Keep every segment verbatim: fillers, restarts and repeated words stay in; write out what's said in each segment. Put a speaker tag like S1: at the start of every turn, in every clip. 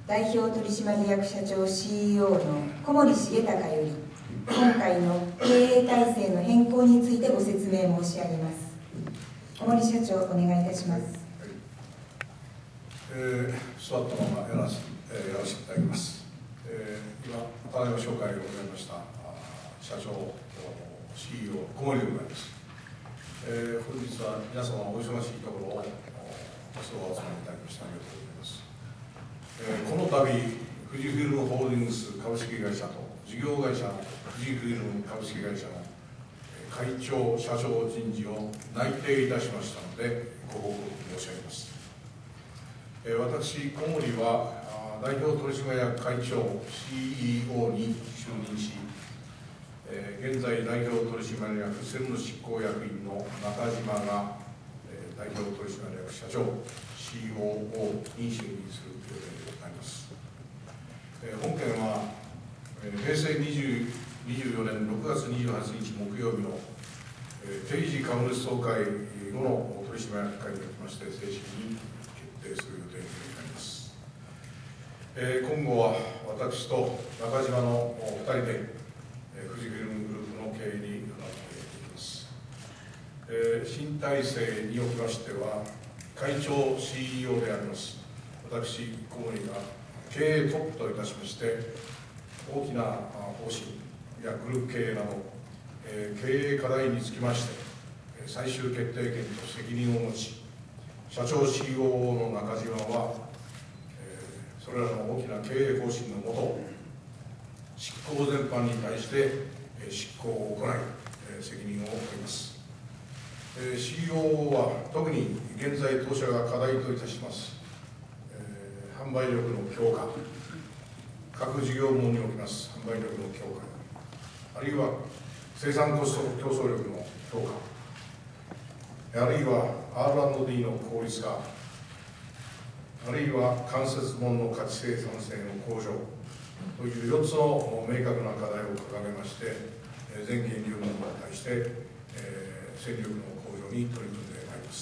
S1: 代表取締役社長 シーイーオー の小森重隆より、今回の経営体制の変更についてご説明申し上げます。小森社長、お願いいたします。
S2: はい、えー、座ったままやらせ、えー、やらせていただきます。えー、今、ただいま紹介でございました社長、シーイーオー 小森でございます。えー、本日は皆様お忙しいところをご質問をお集めいただきましてありがとうございます。えー、この度、富士フイルムホールディングス株式会社と事業会社の富士フイルム株式会社の会長、社長人事を内定いたしましたので、ご報告申し上げます。えー、私、小森は代表取締役会長 シーイーオー に就任し、えー、現在代表取締役専務執行役員の中島が、えー、代表取締役社長 シーオーオー に就任する予定であります。えー、本件は、えー、平成にじゅうよねんろくがつにじゅうはちにち木曜日の、えー、定時株主総会後の取締役会におきまして正式に決定する予定であります。えー、今後は私と中島のふたりで、えー、富士フイルムグループの経営に行っていきます。えー、新体制におきましては、会長 シーイーオー であります私、小森が経営トップといたしまして、大きな方針やグループ経営など、えー、経営課題につきまして、最終決定権と責任を持ち、社長 シーオーオー の中島は、えー、それらの大きな経営方針のもと、執行全般に対して、えー、執行を行い、えー、責任を負います。シーオーオー は特に現在当社が課題といたします、えー、販売力の強化、各事業部門におきます販売力の強化、あるいは生産コスト競争力の強化、あるいは アールアンドディー の効率化、あるいは間接部門の価値生産性の向上というよっつの明確な課題を掲げまして、全県事業部門に対して、えー、戦力のに取り組んでまいります。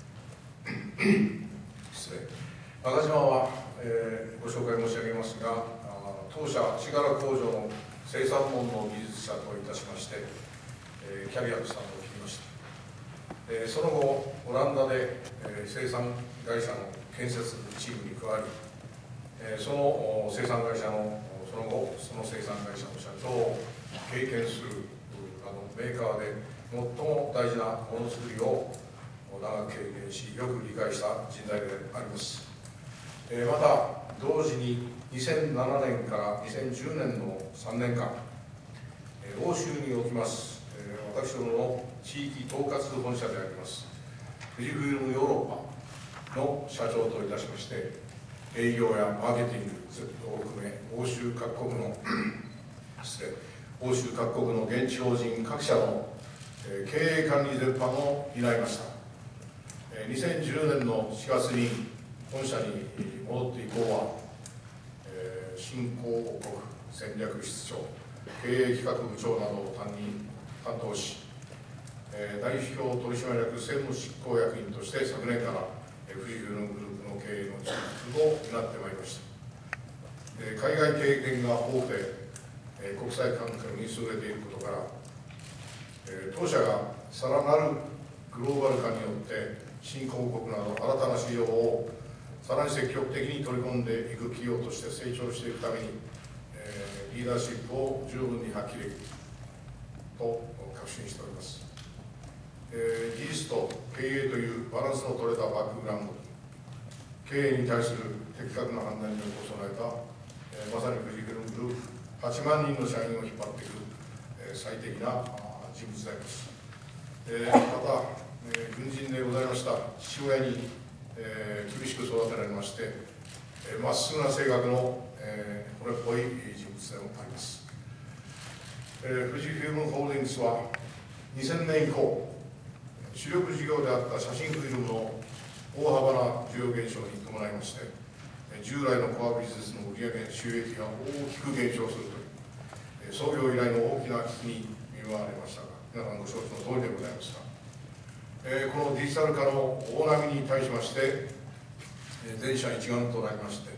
S2: 失礼。中島は、えー、ご紹介申し上げますが、当社市柄工場の生産門の技術者といたしまして、えー、キャリアスタートを切りました。えー、その後、オランダで、えー、生産会社の建設チームに加わり、えー、その生産会社のその後、その生産会社の社長を経験するあのメーカーで、最も大事なものづくりを長く経験し、よく理解した人材であります。えー、また、同時ににせんななねんからにせんじゅうねんのさんねんかん、えー、欧州におきます、えー、私どもの地域統括本社であります、富士フイルムヨーロッパの社長といたしまして、営業やマーケティングを含め、欧州各国の失礼、欧州各国の現地法人各社の経営管理全般を担いました。にせんじゅうねんのしがつに本社に戻って以降は、新興国戦略室長、経営企画部長などを担任担当し、代表取締役専務執行役員として昨年から富士フイルムグループの経営の実務を担ってまいりました。海外経験が豊富で、国際関係に優れていることから、当社がさらなるグローバル化によって新興国など新たな市場をさらに積極的に取り込んでいく企業として成長していくために、えー、リーダーシップを十分に発揮できると確信しております。えー、技術と経営というバランスの取れたバックグラウンド、経営に対する的確な判断力を備えた、えー、まさに富士フイルムグループはちまんにんの社員を引っ張っていく、えー、最適な人物であります。えー、また、えー、軍人でございました父親に、えー、厳しく育てられまして、えー、まっすぐな性格の、えー、これっぽい人物でもあります。えー、富士フイルムホールディングスはにせんねん以降、主力事業であった写真フィルムの大幅な需要減少に伴いまして、従来のコアビジネスの売上収益が大きく減少するという、創業以来の大きな危機に見舞われましたが、皆さんご承知の通りでございますが、えー、このデジタル化の大波に対しまして、全社一丸となりまして、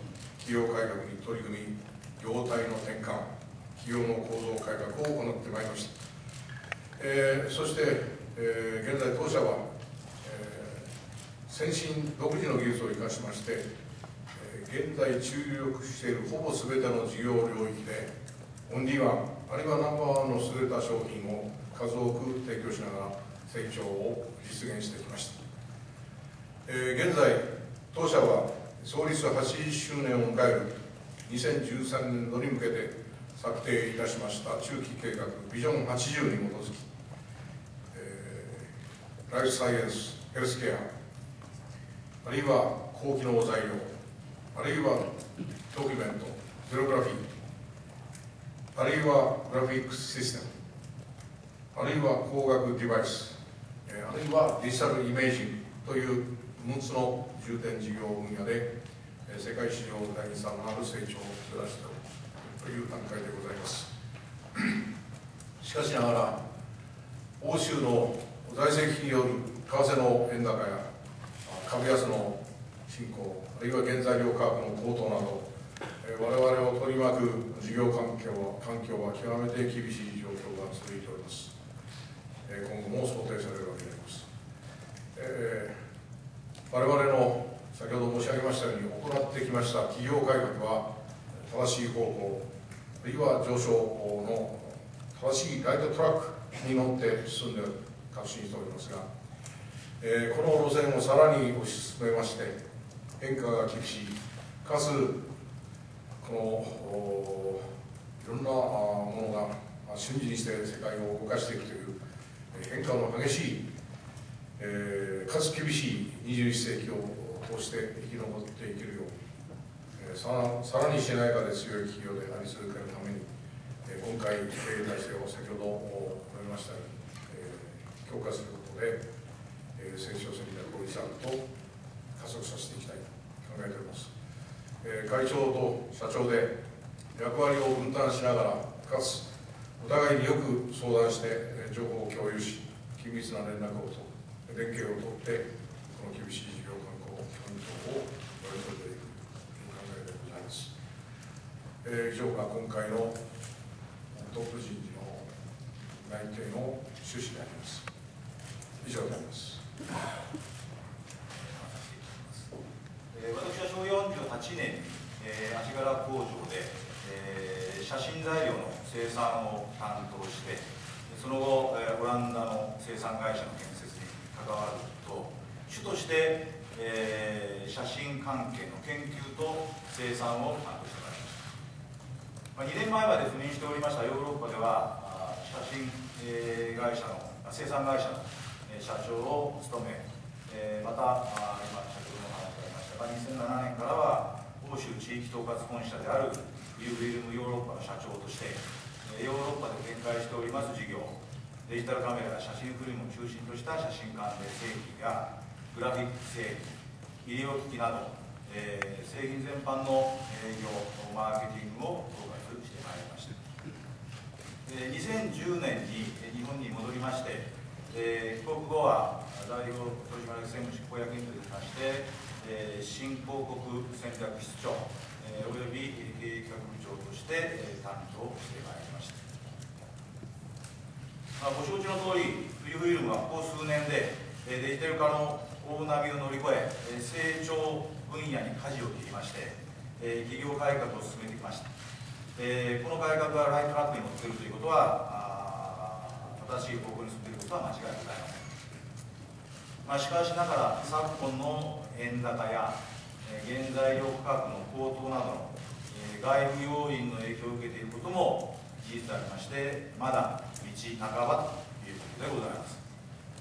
S2: 企業改革に取り組み、業態の転換、企業の構造改革を行ってまいりました。えー、そして、えー、現在当社は、えー、先進独自の技術を生かしまして、えー、現在注力しているほぼ全ての事業領域でオンリーワン、あるいはナンバーワンの優れた商品を数多く提供しながら成長を実現してきました。えー、現在当社は創立はちじゅっしゅうねんを迎えるにせんじゅうさんねんどに向けて策定いたしました中期計画ビジョンはちじゅうに基づき、えー、ライフサイエンス、ヘルスケア、あるいは高機能材料、あるいはドキュメント、ゼログラフィー、あるいはグラフィックスシステム、あるいは光学デバイス、あるいはデジタルイメージングというむつの重点事業分野で世界市場第さんのある成長を目指しているという段階でございます。しかしながら欧州の財政危機による為替の円高や株安の進行、あるいは原材料価格の高騰など我々を取り巻く事業環境は環境は極めて厳しい状況が続いております。今後も想定されるわけであります。えー、我々の先ほど申し上げましたように行ってきました企業改革は正しい方向、あるいは上昇の正しいライトトラックに乗って進んで確信しておりますが、えー、この路線をさらに推し進めまして変化が厳しいかつこのいろんなものが瞬時にして世界を動かしていくという変化の激しい、えー、かつ厳しいにじゅういっせいきを通して生き残っていけるよう、えー、さら、さらにしなやかで強い企業であり続けるために、えー、今回経営体制を先ほど述べましたように、えー、強化することで、えー、成長戦略を一段と加速させていきたいと考えております。えー、会長と社長で役割を分担しながらかつお互いによく相談して情報を共有し緊密な連絡をと連携をとってこの厳しい事業環境を乗り越えていくという考えでございます。えー、以上が今回のトップ人事の内定の趣旨であります。以上であります。
S3: えー、私は昭和よんじゅうはちねんに、えー、足柄工場で、えー、写真材料の生産を担当してその後、えー、オランダの生産会社の建設に関わると主として、えー、写真関係の研究と生産を担当してまいりました。まあ、にねんまえまで赴任しておりましたヨーロッパでは写真、えー、会社の生産会社の、えー、社長を務め、えー、またあ今先ほども話がありましたがにせんななねんからは欧州地域統括本社であるフィルムヨーロッパの社長としてヨーロッパで展開しております事業、デジタルカメラや写真フィルムを中心とした写真関連製品やグラフィック製品、医療機器など、えー、製品全般の営業、マーケティングを統括してまいりました。えー、にせんじゅうねんに日本に戻りまして、えー、帰国後は代表取締役専務執行役員といたしまして、えー、新広告戦略室長、えー、および経営企画部長として、えー、担当してまいりました。まあ、ご承知の通り、フィルムはここ数年で、えー、デジタル化の大波を乗り越え、えー、成長分野に舵を切りまして、えー、企業改革を進めてきました。えー、この改革がライフトラックに乗っているということは、正しい方向に進んでいることは間違いございません。まあ、しかしながら昨今の円高や、えー、原材料価格の高騰などの、えー、外部要因の影響を受けていることも事実でありまして、まだ道半ばということでございます。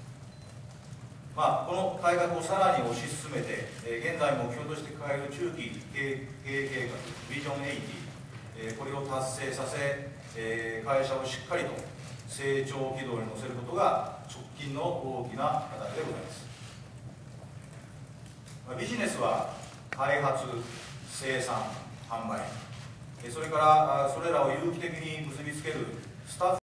S3: まあ、この改革をさらに推し進めて、えー、現在目標として掲げる中期経営計画ビジョンはちじゅう、えー、これを達成させ、えー、会社をしっかりと成長軌道に乗せることが直近の大きな課題でございます。まあ、ビジネスは開発、生産、販売、それからそれらを有機的に結びつけるスタッフ